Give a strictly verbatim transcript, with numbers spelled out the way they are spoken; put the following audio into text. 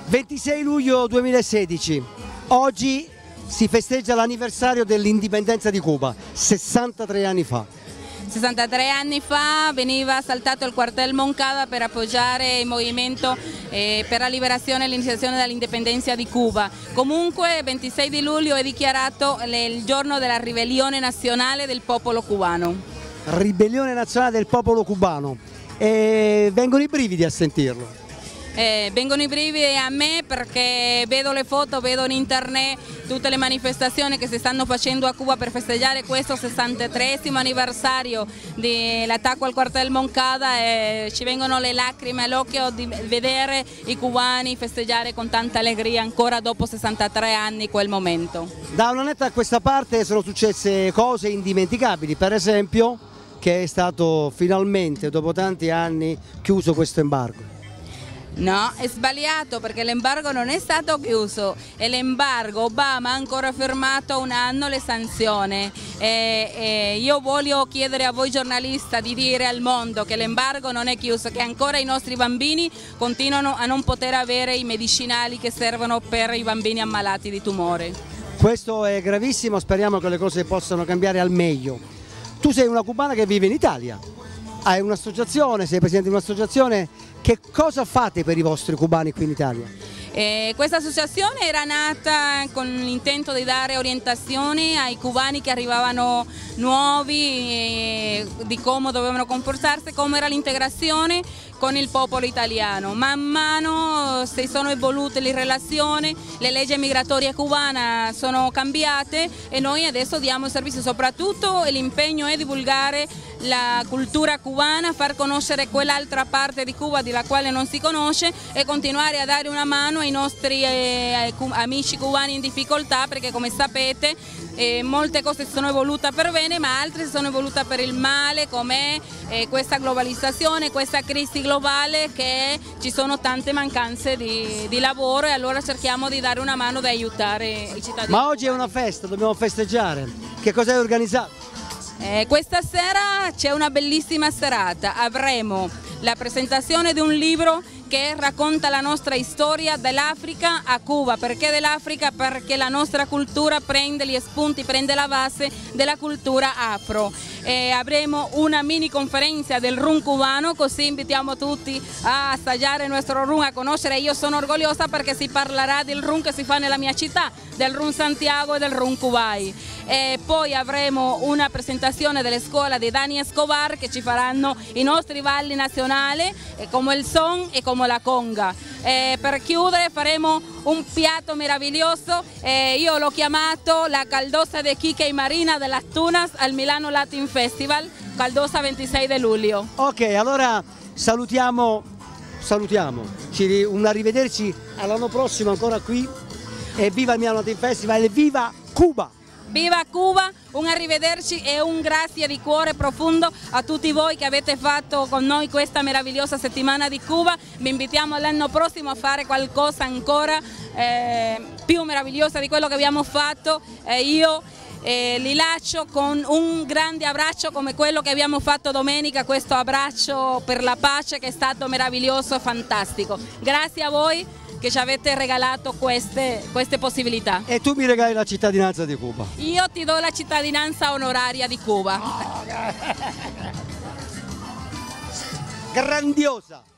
ventisei luglio duemilasedici, oggi si festeggia l'anniversario dell'indipendenza di Cuba, sessantatré anni fa. sessantatré anni fa veniva assaltato il quartel Moncada per appoggiare il movimento eh, per la liberazione e l'iniziazione dell'indipendenza di Cuba. Comunque il ventisei di luglio è dichiarato il giorno della ribellione nazionale del popolo cubano. Ribellione nazionale del popolo cubano, e vengono i brividi a sentirlo. Eh, vengono i brividi a me perché vedo le foto, vedo in internet tutte le manifestazioni che si stanno facendo a Cuba per festeggiare questo sessantatreesimo anniversario dell'attacco al quartel Moncada, e ci vengono le lacrime all'occhio di vedere i cubani festeggiare con tanta allegria ancora dopo sessantatré anni quel momento. Da un annetto a questa parte sono successe cose indimenticabili, per esempio che è stato finalmente dopo tanti anni chiuso questo embargo. No, è sbagliato perché l'embargo non è stato chiuso e l'embargo Obama ha ancora fermato un anno le sanzioni. E, e io voglio chiedere a voi giornalisti di dire al mondo che l'embargo non è chiuso, che ancora i nostri bambini continuano a non poter avere i medicinali che servono per i bambini ammalati di tumore. Questo è gravissimo, speriamo che le cose possano cambiare al meglio. Tu sei una cubana che vive in Italia, hai un'associazione, sei presidente di un'associazione. Che cosa fate per i vostri cubani qui in Italia? Eh, questa associazione era nata con l'intento di dare orientazioni ai cubani che arrivavano nuovi, eh, di come dovevano comportarsi, come era l'integrazione con il popolo italiano. Man mano si sono evolute le relazioni, le leggi migratorie cubane sono cambiate e noi adesso diamo il servizio, soprattutto l'impegno è divulgare la cultura cubana, far conoscere quell'altra parte di Cuba della quale non si conosce e continuare a dare una mano ai nostri eh, amici cubani in difficoltà, perché come sapete eh, molte cose si sono evolute per bene ma altre si sono evolute per il male, come eh, questa globalizzazione, questa crisi globale, che ci sono tante mancanze di, di lavoro, e allora cerchiamo di dare una mano, di aiutare i cittadini. Ma oggi è una festa, dobbiamo festeggiare, che cosa hai organizzato? Eh, questa sera c'è una bellissima serata, avremo la presentazione di un libro che racconta la nostra storia dell'Africa a Cuba. Perché dell'Africa? Perché la nostra cultura prende gli spunti, prende la base della cultura afro. E avremo una mini conferenza del rum cubano, così invitiamo tutti a assaggiare il nostro rum, a conoscere. Io sono orgogliosa perché si parlerà del rum che si fa nella mia città, del rum Santiago e del rum Kuwait. E poi avremo una presentazione delle scuole di Dani Escobar che ci faranno i nostri balli nazionali, come il son e come la conga. E per chiudere faremo un piatto meraviglioso, eh, io l'ho chiamato la caldosa de Quique y Marina de las Tunas al Milano Latin Festival, caldosa ventisei di luglio. Ok, allora salutiamo, salutiamo, ci, un arrivederci all'anno prossimo ancora qui, e viva il Milano Latin Festival e viva Cuba! Viva Cuba, un arrivederci e un grazie di cuore profondo a tutti voi che avete fatto con noi questa meravigliosa settimana di Cuba. Vi invitiamo l'anno prossimo a fare qualcosa ancora eh, più meravigliosa di quello che abbiamo fatto. Eh, io eh, li lascio con un grande abbraccio come quello che abbiamo fatto domenica, questo abbraccio per la pace che è stato meraviglioso e fantastico. Grazie a voi che ci avete regalato queste, queste possibilità. E tu mi regali la cittadinanza di Cuba? Io ti do la cittadinanza onoraria di Cuba. Grandiosa!